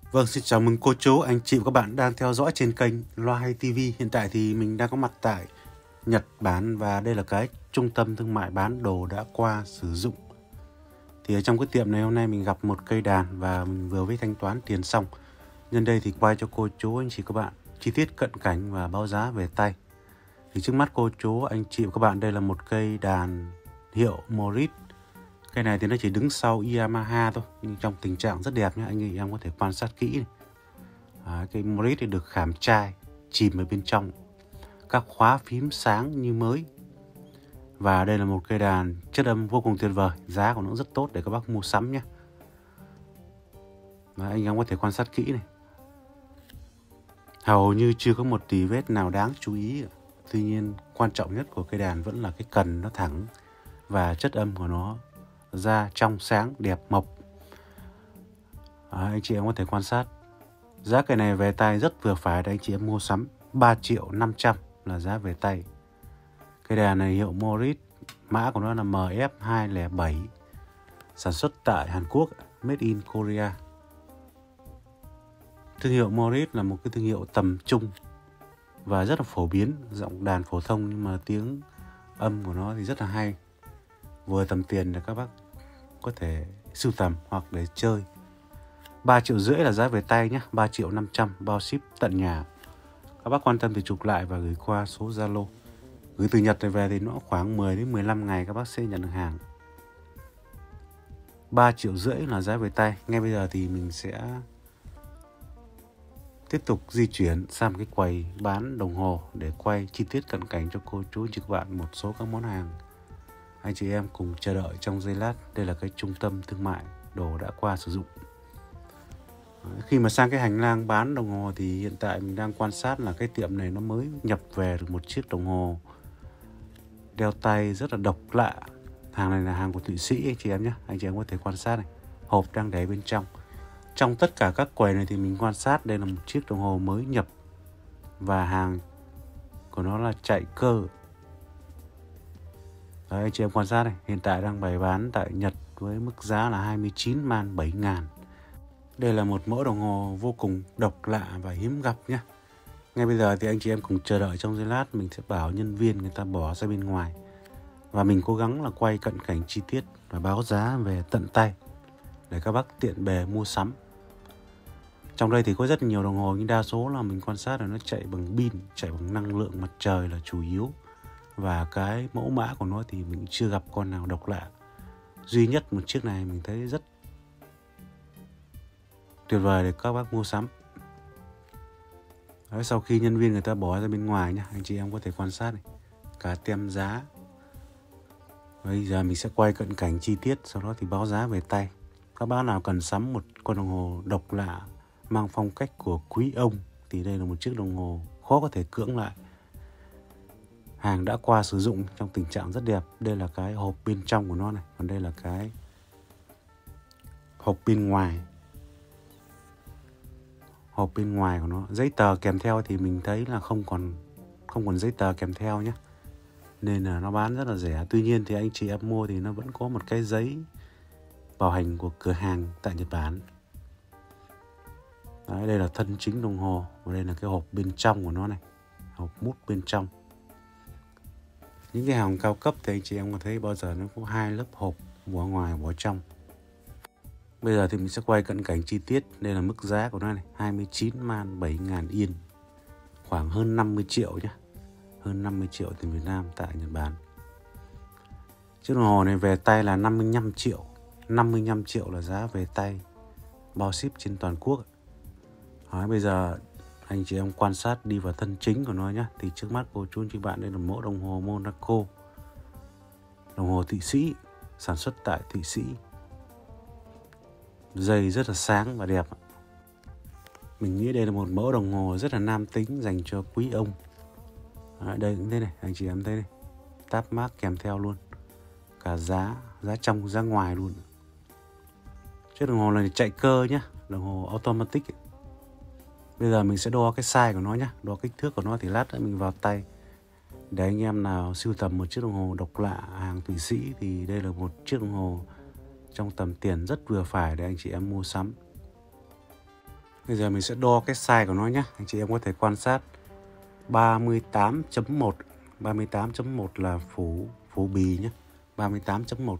Vâng, xin chào mừng cô chú, anh chị và các bạn đang theo dõi trên kênh Loa Hay TV. Hiện tại thì mình đang có mặt tại Nhật Bản và đây là cái trung tâm thương mại bán đồ đã qua sử dụng. Thì ở trong cái tiệm này hôm nay mình gặp một cây đàn và mình vừa mới thanh toán tiền xong. Nhân đây thì quay cho cô chú, anh chị các bạn chi tiết cận cảnh và báo giá về tay. Thì trước mắt cô chú, anh chị và các bạn đây là một cây đàn hiệu Morris. Cây này thì nó chỉ đứng sau Yamaha thôi, nhưng trong tình trạng rất đẹp nhé, anh chị em có thể quan sát kỹ này. Cây Morris thì được khảm trai chìm ở bên trong, các khóa phím sáng như mới. Và đây là một cây đàn chất âm vô cùng tuyệt vời, giá của nó rất tốt để các bác mua sắm nhé. Và anh em có thể quan sát kỹ này, hầu như chưa có một tì vết nào đáng chú ý. Tuy nhiên quan trọng nhất của cây đàn vẫn là cái cần nó thẳng và chất âm của nó ra trong sáng đẹp mộc. Anh chị em có thể quan sát. Giá cây này về tay rất vừa phải để anh chị em mua sắm. 3.500.000 là giá về tay. Cây đàn này hiệu Morris, mã của nó là MF207, sản xuất tại Hàn Quốc, made in Korea. Thương hiệu Morris là một cái thương hiệu tầm trung và rất là phổ biến, giọng đàn phổ thông nhưng mà tiếng âm của nó thì rất là hay, vừa tầm tiền để các bác có thể sưu tầm hoặc để chơi. 3,5 triệu là giá về tay nhé, 3.500.000 bao ship tận nhà. Các bác quan tâm thì chụp lại và gửi qua số Zalo. Gửi từ Nhật về thì nó khoảng 10 đến 15 ngày các bác sẽ nhận được hàng. 3,5 triệu là giá về tay. Ngay bây giờ thì mình sẽ tiếp tục di chuyển sang cái quầy bán đồng hồ để quay chi tiết cận cảnh cho cô chú anh chị các bạn một số các món hàng. Anh chị em cùng chờ đợi trong giây lát. Đây là cái trung tâm thương mại đồ đã qua sử dụng. Khi mà sang cái hành lang bán đồng hồ thì hiện tại mình đang quan sát là cái tiệm này nó mới nhập về được một chiếc đồng hồ đeo tay rất là độc lạ. Hàng này là hàng của Thụy Sĩ anh chị em nhé. Anh chị em có thể quan sát này, hộp đang để bên trong. Trong tất cả các quầy này thì mình quan sát đây là một chiếc đồng hồ mới nhập và hàng của nó là chạy cơ. Đấy, anh chị em quan sát này, hiện tại đang bày bán tại Nhật với mức giá là 29.700.000. Đây là một mẫu đồng hồ vô cùng độc lạ và hiếm gặp nhé. Ngay bây giờ thì anh chị em cùng chờ đợi trong giây lát, mình sẽ bảo nhân viên người ta bỏ ra bên ngoài và mình cố gắng là quay cận cảnh chi tiết và báo giá về tận tay để các bác tiện bề mua sắm. Trong đây thì có rất nhiều đồng hồ nhưng đa số là mình quan sát là nó chạy bằng pin, chạy bằng năng lượng mặt trời là chủ yếu. Và cái mẫu mã của nó thì mình chưa gặp con nào độc lạ. Duy nhất một chiếc này mình thấy rất tuyệt vời để các bác mua sắm. Đấy, sau khi nhân viên người ta bỏ ra bên ngoài nhé, anh chị em có thể quan sát này, cả tem giá. Bây giờ mình sẽ quay cận cảnh chi tiết, sau đó thì báo giá về tay. Các bác nào cần sắm một con đồng hồ độc lạ mang phong cách của quý ông thì đây là một chiếc đồng hồ khó có thể cưỡng lại. Hàng đã qua sử dụng trong tình trạng rất đẹp. Đây là cái hộp bên trong của nó này, còn đây là cái hộp bên ngoài. Hộp bên ngoài của nó, giấy tờ kèm theo thì mình thấy là không còn giấy tờ kèm theo nhé, nên là nó bán rất là rẻ. Tuy nhiên thì anh chị em mua thì nó vẫn có một cái giấy bảo hành của cửa hàng tại Nhật Bản. Đấy, đây là thân chính đồng hồ và đây là cái hộp bên trong của nó này, hộp mút bên trong. Những cái hàng cao cấp thì anh chị em có thấy bao giờ nó có hai lớp hộp, vỏ ngoài vỏ trong. Bây giờ thì mình sẽ quay cận cảnh chi tiết. Đây là mức giá của nó này, 29.700.000 yên, khoảng hơn 50 triệu nhé, hơn 50 triệu tiền Việt Nam tại Nhật Bản. Chiếc đồng hồ này về tay là 55 triệu. 55 triệu là giá về tay, bao ship trên toàn quốc. Bây giờ anh chị em quan sát đi vào thân chính của nó nhé. Thì trước mắt cô chú anh chị bạn đây là mẫu đồng hồ Monaco, đồng hồ Thụy Sĩ, sản xuất tại Thụy Sĩ. Dây rất là sáng và đẹp. Mình nghĩ đây là một mẫu đồng hồ rất là nam tính dành cho quý ông. Đây cũng thế này, anh chị em thấy này, táp mác kèm theo luôn, cả giá trong giá ngoài luôn. Chiếc đồng hồ này chạy cơ nhá, đồng hồ automatic ấy. Bây giờ mình sẽ đo cái size của nó nhé, đo kích thước của nó thì lát nữa mình vào tay. Để anh em nào sưu tầm một chiếc đồng hồ độc lạ hàng Thụy Sĩ thì đây là một chiếc đồng hồ trong tầm tiền rất vừa phải để anh chị em mua sắm. Bây giờ mình sẽ đo cái size của nó nhé. Anh chị em có thể quan sát 38.1. 38.1 là phủ bì nhé. 38.1.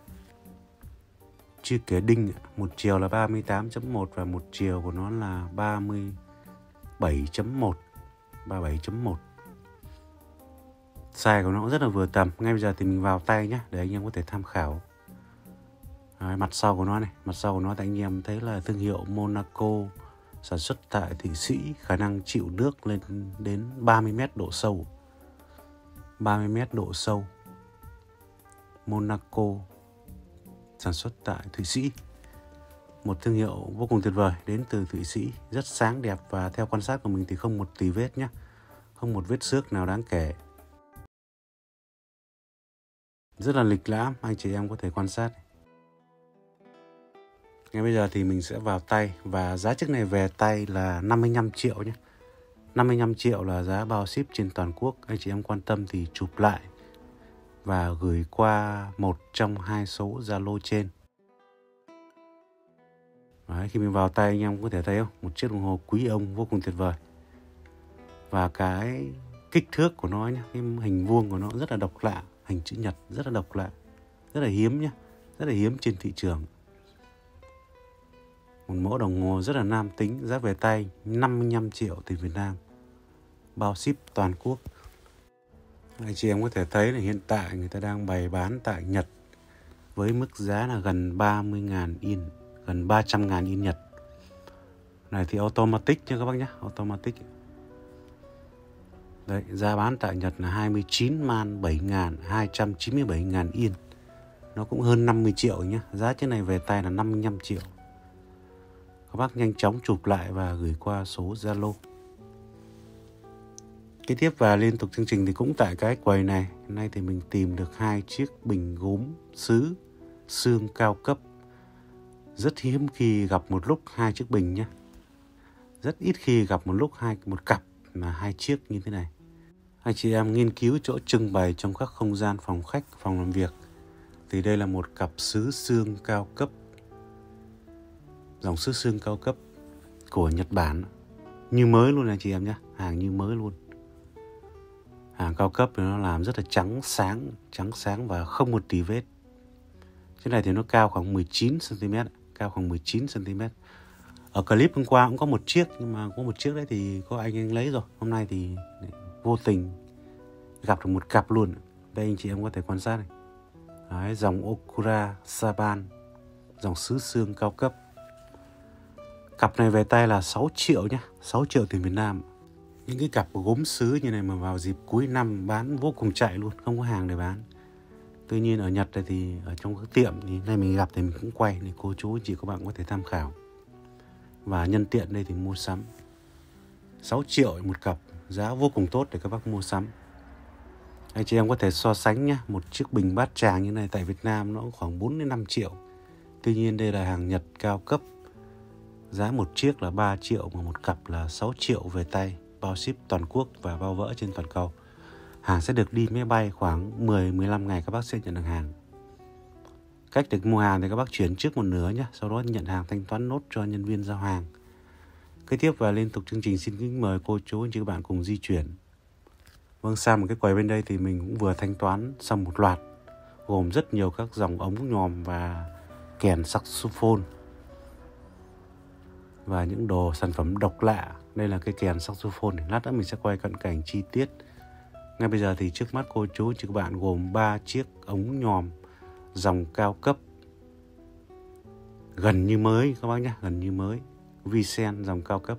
Chưa kể đinh, một chiều là 38.1 và một chiều của nó là 37.1. 37.1. Size của nó cũng rất là vừa tầm. Ngay bây giờ thì mình vào tay nhé, để anh em có thể tham khảo. Đấy, mặt sau của nó này, mặt sau của nó thì anh em thấy là thương hiệu Monaco, sản xuất tại Thụy Sĩ, khả năng chịu nước lên đến 30 m độ sâu. 30 m độ sâu. Monaco, sản xuất tại Thụy Sĩ. Một thương hiệu vô cùng tuyệt vời đến từ Thụy Sĩ, rất sáng đẹp và theo quan sát của mình thì không một tì vết nhé. Không một vết xước nào đáng kể. Rất là lịch lãm, anh chị em có thể quan sát. Ngay bây giờ thì mình sẽ vào tay và giá chiếc này về tay là 55 triệu nhé. 55 triệu là giá bao ship trên toàn quốc. Anh chị em quan tâm thì chụp lại và gửi qua một trong hai số Zalo trên. Đấy, khi mình vào tay anh em có thể thấy không? Một chiếc đồng hồ quý ông vô cùng tuyệt vời. Và cái kích thước của nó nhé, cái hình vuông của nó rất là độc lạ, hình chữ nhật rất là độc lạ, rất là hiếm nhé, rất là hiếm trên thị trường. Một mẫu đồng hồ rất là nam tính, giá về tay 55 triệu tiền Việt Nam, bao ship toàn quốc. Anh chị em có thể thấy là hiện tại người ta đang bày bán tại Nhật với mức giá là gần 30.000 yên, gần 300.000 yên Nhật. Này thì automatic nha các bác nhé, automatic. Đấy, giá bán tại Nhật là 29.297.000 yên. Nó cũng hơn 50 triệu nhé. Giá chiếc này về tay là 55 triệu. Các bác nhanh chóng chụp lại và gửi qua số Zalo. Kế tiếp và liên tục chương trình thì cũng tại cái quầy này. Hôm nay thì mình tìm được 2 chiếc bình gốm sứ xương cao cấp. Rất hiếm khi gặp một lúc 2 chiếc bình nhé. Rất ít khi gặp một lúc một cặp mà 2 chiếc như thế này. Anh chị em nghiên cứu chỗ trưng bày trong các không gian phòng khách, phòng làm việc. Thì đây là một cặp sứ xương cao cấp. Dòng sứ xương cao cấp của Nhật Bản. Như mới luôn anh chị em nhé. Hàng như mới luôn. Hàng cao cấp thì nó làm rất là trắng sáng và không một tì vết. Cái này thì nó cao khoảng 19cm. Cao khoảng 19cm. Ở clip hôm qua cũng có một chiếc, nhưng mà có một chiếc đấy thì có anh lấy rồi. Hôm nay thì vô tình gặp được một cặp luôn. Đây anh chị em có thể quan sát này. Đấy, dòng Okura Saban, dòng sứ xương cao cấp. Cặp này về tay là 6 triệu nhé, 6 triệu tiền Việt Nam. Những cái cặp gốm sứ như này mà vào dịp cuối năm bán vô cùng chạy luôn, không có hàng để bán. Tuy nhiên ở Nhật này thì ở trong các tiệm thì nay mình gặp thì mình cũng quay để cô chú chị các bạn có thể tham khảo. Và nhân tiện đây thì mua sắm. 6 triệu một cặp, giá vô cùng tốt để các bác mua sắm. Anh chị em có thể so sánh nhé, một chiếc bình bát tràng như này tại Việt Nam nó khoảng 4 đến 5 triệu. Tuy nhiên đây là hàng Nhật cao cấp. Giá một chiếc là 3 triệu mà một cặp là 6 triệu về tay, bao ship toàn quốc và bao vỡ trên toàn cầu. Hàng sẽ được đi máy bay khoảng 10-15 ngày các bác sẽ nhận được hàng. Cách được mua hàng thì các bác chuyển trước một nửa nhé, sau đó nhận hàng thanh toán nốt cho nhân viên giao hàng. Kế tiếp và liên tục chương trình xin kính mời cô chú anh chị các bạn cùng di chuyển. Vâng, sang một cái quầy bên đây thì mình cũng vừa thanh toán xong một loạt, gồm rất nhiều các dòng ống nhòm và kèn saxophone. Và những đồ sản phẩm độc lạ. Đây là cái kèn saxophone. Lát nữa mình sẽ quay cận cảnh chi tiết. Ngay bây giờ thì trước mắt cô chú chị các bạn gồm 3 chiếc ống nhòm dòng cao cấp. Gần như mới các bác nhé, gần như mới. Vicen dòng cao cấp.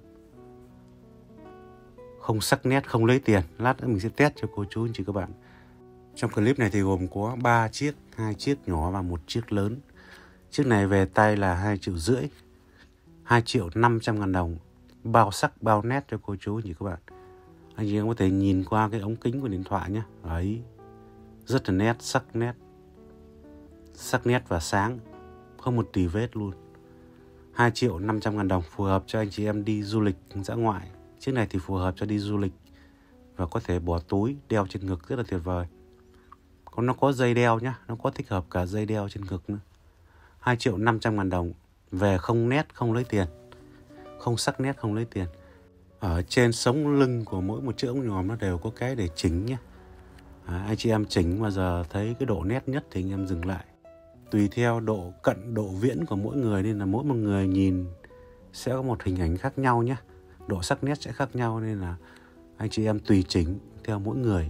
Không sắc nét, không lấy tiền. Lát nữa mình sẽ test cho cô chú chị các bạn. Trong clip này thì gồm có 3 chiếc, 2 chiếc nhỏ và 1 chiếc lớn. Chiếc này về tay là 2,5 triệu. 2.500.000 đồng. Bao sắc, bao nét cho cô chú chị các bạn. Anh chị em có thể nhìn qua cái ống kính của điện thoại nhé. Đấy, rất là nét, sắc nét. Sắc nét và sáng. Không một tì vết luôn. 2.500.000 đồng, phù hợp cho anh chị em đi du lịch dã ngoại. Chiếc này thì phù hợp cho đi du lịch và có thể bỏ túi, đeo trên ngực rất là tuyệt vời. Còn nó có dây đeo nhá, nó có thích hợp cả dây đeo trên ngực nữa. 2.500.000 đồng, về không nét, không lấy tiền. không sắc nét, không lấy tiền. Ở trên sống lưng của mỗi một chiếc ống nhòm nó đều có cái để chỉnh nhé. Anh chị em chỉnh mà giờ thấy cái độ nét nhất thì anh em dừng lại. Tùy theo độ cận, độ viễn của mỗi người nên là mỗi một người nhìn sẽ có một hình ảnh khác nhau nhé. Độ sắc nét sẽ khác nhau nên là anh chị em tùy chỉnh theo mỗi người.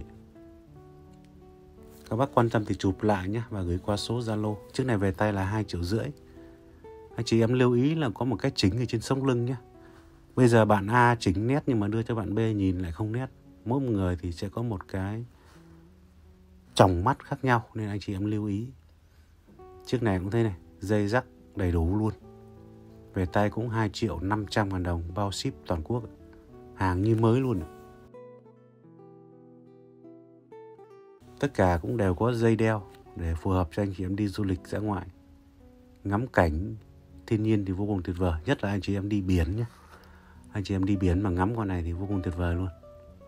Các bác quan tâm thì chụp lại nhé và gửi qua số Zalo. Chiếc này về tay là 2,5 triệu. Anh chị em lưu ý là có một cái chỉnh ở trên sống lưng nhé. Bây giờ bạn A chỉnh nét nhưng mà đưa cho bạn B nhìn lại không nét. Mỗi một người thì sẽ có một cái tròng mắt khác nhau nên anh chị em lưu ý. Chiếc này cũng thế này, dây rắc đầy đủ luôn. Về tay cũng 2.500.000 đồng, bao ship toàn quốc. Hàng như mới luôn. Tất cả cũng đều có dây đeo để phù hợp cho anh chị em đi du lịch dã ngoại. Ngắm cảnh thiên nhiên thì vô cùng tuyệt vời, nhất là anh chị em đi biển nhé. Anh chị em đi biển mà ngắm con này thì vô cùng tuyệt vời luôn.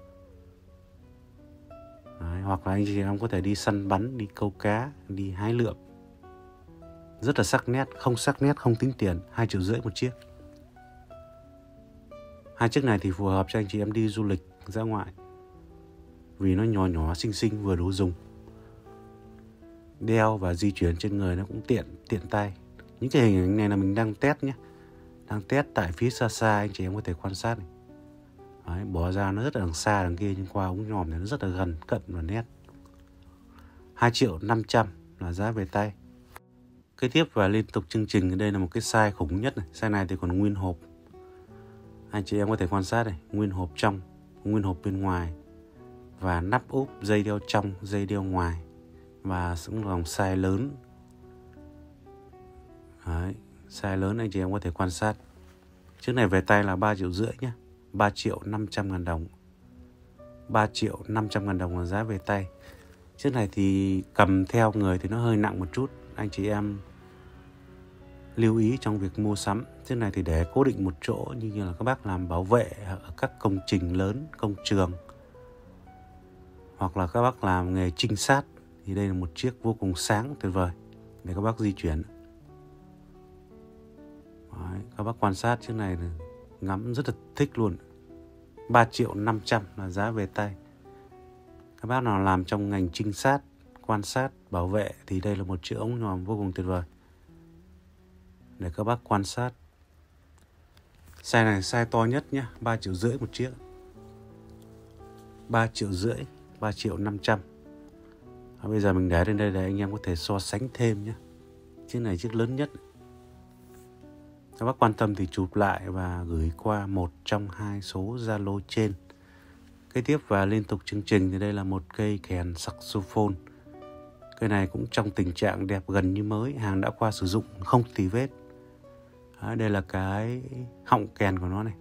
Đấy, hoặc là anh chị em có thể đi săn bắn, đi câu cá, đi hái lượm. Rất là sắc nét, không tính tiền, 2,5 triệu một chiếc. Hai chiếc này thì phù hợp cho anh chị em đi du lịch dã ngoại. Vì nó nhỏ nhỏ, xinh xinh, vừa đủ dùng. Đeo và di chuyển trên người nó cũng tiện tay. Những cái hình ảnh này là mình đang test nhé. Đang test tại phía xa xa, anh chị em có thể quan sát này. Đấy, bỏ ra nó rất là đằng xa đằng kia nhưng qua ống nhòm này nó rất là gần, cận và nét. 2.500.000 là giá về tay. Kế tiếp và liên tục chương trình, đây là một cái size khủng nhất này. Size này thì còn nguyên hộp. Anh chị em có thể quan sát này, nguyên hộp trong, nguyên hộp bên ngoài. Và nắp úp, dây đeo trong, dây đeo ngoài. Và cũng là size lớn. Đấy, size lớn anh chị em có thể quan sát. Chiếc này về tay là 3,5 triệu nhé. 3.500.000 đồng. 3.500.000 đồng là giá về tay. Chiếc này thì cầm theo người thì nó hơi nặng một chút. Anh chị em lưu ý trong việc mua sắm. Chiếc này thì để cố định một chỗ, như là các bác làm bảo vệ ở các công trình lớn, công trường. Hoặc là các bác làm nghề trinh sát. Thì đây là một chiếc vô cùng sáng, tuyệt vời để các bác di chuyển. Đấy, các bác quan sát chiếc này ngắm rất là thích luôn. 3.500.000 là giá về tay. Các bác nào làm trong ngành trinh sát, quan sát, bảo vệ thì đây là một chiếc ống nhòm vô cùng tuyệt vời để các bác quan sát. Size này size to nhất nhé, 3,5 triệu một chiếc. 3,5 triệu, 3.500.000. Bây giờ mình để lên đây để anh em có thể so sánh thêm nhé. Chiếc này chiếc lớn nhất. Các bác quan tâm thì chụp lại và gửi qua một trong hai số Zalo trên. Kế tiếp và liên tục chương trình thì đây là một cây kèn saxophone. Cây này cũng trong tình trạng đẹp gần như mới, hàng đã qua sử dụng, không tì vết. Đây là cái họng kèn của nó này.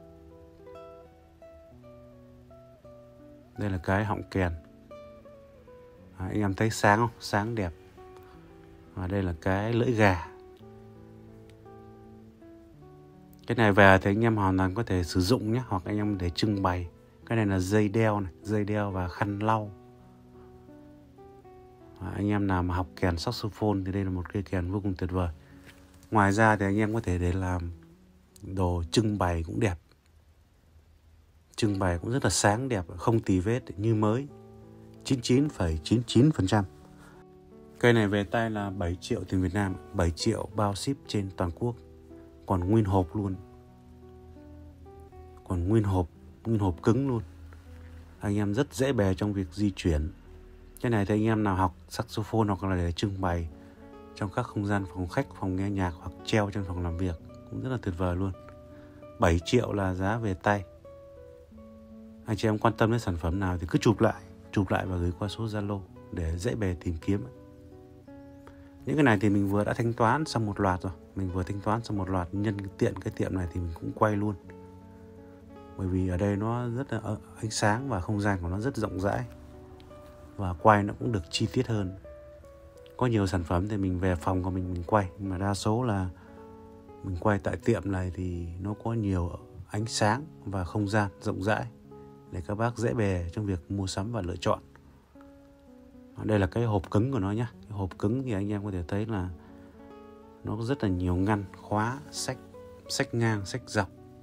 Đây là cái họng kèn. Anh em thấy sáng không? Sáng đẹp. Và đây là cái lưỡi gà. Cái này về thì anh em hoàn toàn có thể sử dụng nhé, hoặc anh em để trưng bày. Cái này là dây đeo này, dây đeo và khăn lau. Anh em nào mà học kèn saxophone thì đây là một cây kèn vô cùng tuyệt vời. Ngoài ra thì anh em có thể để làm đồ trưng bày cũng đẹp. Trưng bày cũng rất là sáng đẹp, không tì vết, như mới. 99,99%. Cây này về tay là 7 triệu tiền Việt Nam, 7 triệu bao ship trên toàn quốc. Còn nguyên hộp luôn. Còn nguyên hộp cứng luôn. Anh em rất dễ bề trong việc di chuyển. Cái này thì anh em nào học saxophone hoặc là để trưng bày trong các không gian phòng khách, phòng nghe nhạc hoặc treo trong phòng làm việc cũng rất là tuyệt vời luôn. 7 triệu là giá về tay. Anh chị em quan tâm đến sản phẩm nào thì cứ chụp lại và gửi qua số Zalo để dễ bề tìm kiếm. Những cái này thì mình vừa đã thanh toán xong một loạt rồi. Nhân tiện cái tiệm này thì mình cũng quay luôn. Bởi vì ở đây nó rất là ánh sáng và không gian của nó rất rộng rãi. Và quay nó cũng được chi tiết hơn. Có nhiều sản phẩm thì mình về phòng của mình quay. Nhưng mà đa số là mình quay tại tiệm này thì nó có nhiều ánh sáng và không gian rộng rãi để các bác dễ bề trong việc mua sắm và lựa chọn. Đây là cái hộp cứng của nó nhé. Cái hộp cứng thì anh em có thể thấy là nó rất là nhiều ngăn, khóa, sách ngang, sách dọc.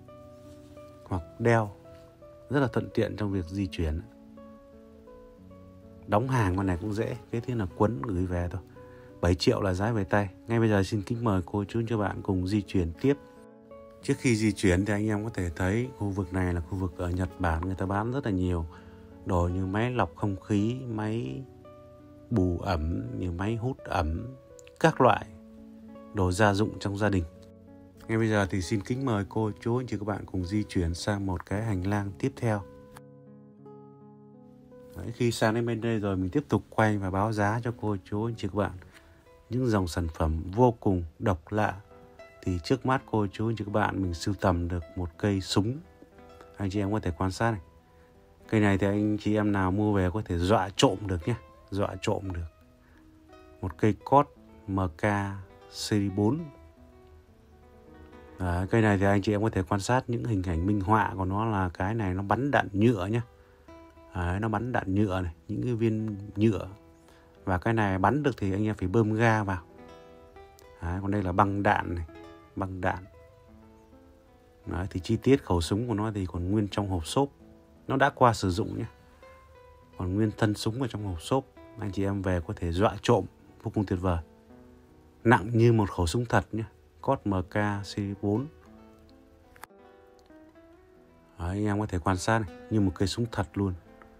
hoặc đeo, rất là thuận tiện trong việc di chuyển. Đóng hàng con này cũng dễ, cái thứ là quấn gửi về thôi. 7 triệu là giá về tay. Ngay bây giờ xin kính mời cô chú cho bạn cùng di chuyển tiếp. Trước khi di chuyển thì anh em có thể thấy khu vực này là khu vực ở Nhật Bản người ta bán rất là nhiều đồ như máy lọc không khí, máy bù ẩm, như máy hút ẩm, các loại đồ gia dụng trong gia đình. Ngay bây giờ thì xin kính mời cô chú anh chị các bạn cùng di chuyển sang một cái hành lang tiếp theo. Đấy, khi sang đến bên đây rồi mình tiếp tục quay và báo giá cho cô chú anh chị các bạn những dòng sản phẩm vô cùng độc lạ. Thì trước mắt cô chú anh chị các bạn mình sưu tầm được một cây súng. Anh chị em có thể quan sát này. Cây này thì anh chị em nào mua về có thể dọa trộm được nhé. Dọa trộm được. Một cây cốt MK series 4. Cây này thì anh chị em có thể quan sát những hình ảnh minh họa của nó là cái này nó bắn đạn nhựa nhé. Nó bắn đạn nhựa này, những cái viên nhựa. Và cái này bắn được thì anh em phải bơm ga vào. Còn đây là băng đạn này, băng đạn. Đấy, thì chi tiết khẩu súng của nó thì còn nguyên trong hộp xốp. Nó đã qua sử dụng nhé. Còn nguyên thân súng ở trong hộp xốp. Anh chị em về có thể dọa trộm, vô cùng tuyệt vời. Nặng như một khẩu súng thật nhé. Cốt MK series 4. Đấy, anh em có thể quan sát này, như một cây súng thật luôn.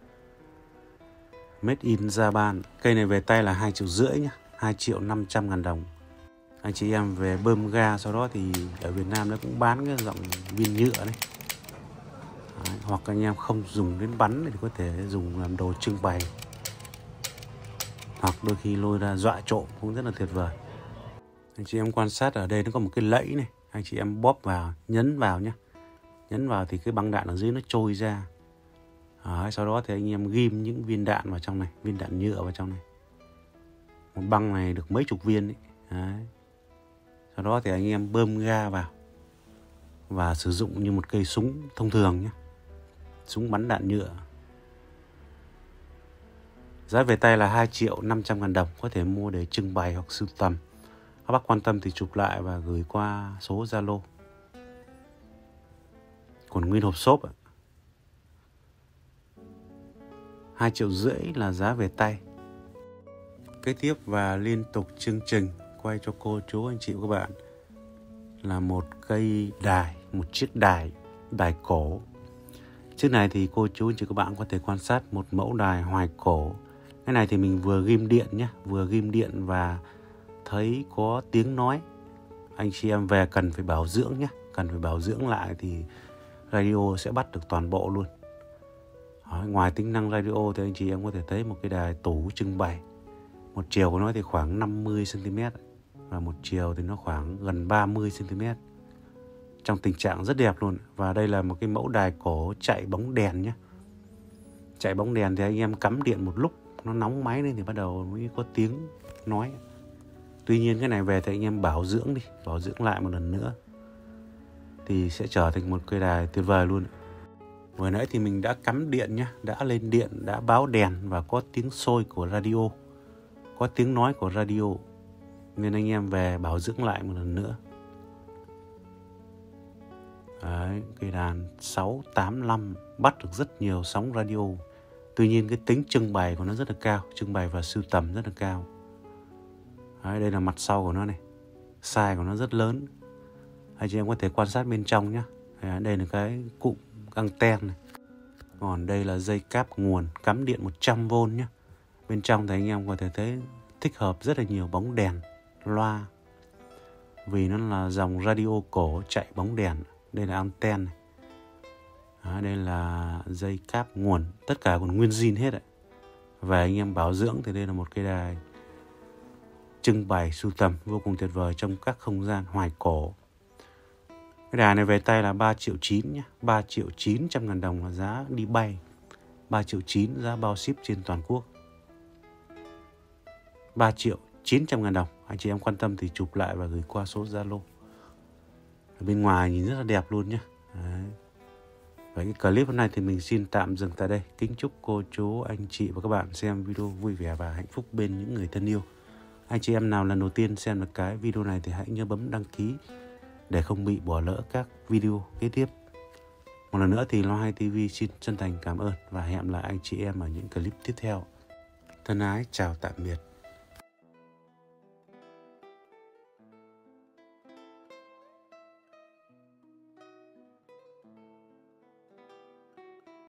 Made in Japan. Cây này về tay là 2,5 triệu nhé. 2.500.000 đồng. Anh chị em về bơm ga, sau đó thì ở Việt Nam nó cũng bán cái dòng viên nhựa đấy. Hoặc anh em không dùng đến bắn thì có thể dùng làm đồ trưng bày. Hoặc đôi khi lôi ra dọa trộm cũng rất là tuyệt vời. Anh chị em quan sát ở đây nó có một cái lẫy này. Anh chị em bóp vào, nhấn vào nhé. Nhấn vào thì cái băng đạn ở dưới nó trôi ra. Sau đó thì anh em ghim những viên đạn vào trong này, viên đạn nhựa vào trong này. Một băng này được mấy chục viên đấy. Sau đó thì anh em bơm ga vào và sử dụng như một cây súng thông thường nhé. Súng bắn đạn nhựa. Giá về tay là 2.500.000 đồng. Có thể mua để trưng bày hoặc sưu tầm. Các bác quan tâm thì chụp lại và gửi qua số Zalo. Còn nguyên hộp xốp 2,5 triệu là giá về tay. Kế tiếp và liên tục chương trình quay cho cô chú anh chị và các bạn là một cây đài, một chiếc đài cổ. Chiếc này thì cô chú anh chị các bạn có thể quan sát một mẫu đài hoài cổ. Cái này thì mình vừa ghim điện nhé, vừa ghim điện và thấy có tiếng nói. Anh chị em về cần phải bảo dưỡng nhé, cần phải bảo dưỡng lại thì radio sẽ bắt được toàn bộ luôn. Ngoài tính năng radio thì anh chị em có thể thấy một cái đài tủ trưng bày. Một chiều của nó thì khoảng 50cm và một chiều thì nó khoảng gần 30cm. Trong tình trạng rất đẹp luôn. Và đây là một cái mẫu đài cổ chạy bóng đèn nhé. Chạy bóng đèn thì anh em cắm điện một lúc, nó nóng máy lên thì bắt đầu mới có tiếng nói. Tuy nhiên cái này về thì anh em bảo dưỡng đi, bảo dưỡng lại một lần nữa thì sẽ trở thành một cây đài tuyệt vời luôn. Vừa nãy thì mình đã cắm điện nhé, đã lên điện, đã báo đèn và có tiếng sôi của radio, có tiếng nói của radio. Nên anh em về bảo dưỡng lại một lần nữa. Đấy, cây đàn 685 bắt được rất nhiều sóng radio. Tuy nhiên cái tính trưng bày của nó rất là cao, trưng bày và sưu tầm rất là cao. Đấy, đây là mặt sau của nó này, size của nó rất lớn. Anh chị em có thể quan sát bên trong nhé. Đây là cái cụm anten này. Còn đây là dây cáp nguồn cắm điện 100V nhé. Bên trong thì anh em có thể thấy thích hợp rất là nhiều bóng đèn, loa. Vì nó là dòng radio cổ chạy bóng đèn. Đây là anten này. Đây là dây cáp nguồn. Tất cả còn nguyên zin hết. Và anh em bảo dưỡng thì đây là một cây đài trưng bày sưu tầm vô cùng tuyệt vời trong các không gian hoài cổ. Cái đài này về tay là 3,9 triệu nhé. 3.900.000 đồng là giá đi bay. 3,9 triệu giá bao ship trên toàn quốc. 3.900.000 đồng. Anh chị em quan tâm thì chụp lại và gửi qua số Zalo. Ở bên ngoài nhìn rất là đẹp luôn nhé. Đấy. Và cái clip hôm nay thì mình xin tạm dừng tại đây. Kính chúc cô chú, anh chị và các bạn xem video vui vẻ và hạnh phúc bên những người thân yêu. Anh chị em nào lần đầu tiên xem được cái video này thì hãy nhớ bấm đăng ký để không bị bỏ lỡ các video kế tiếp. Một Một lần nữa thì Loa 2 TV xin chân thành cảm ơn và hẹn lại anh chị em ở những clip tiếp theo. Thân ái chào tạm biệt.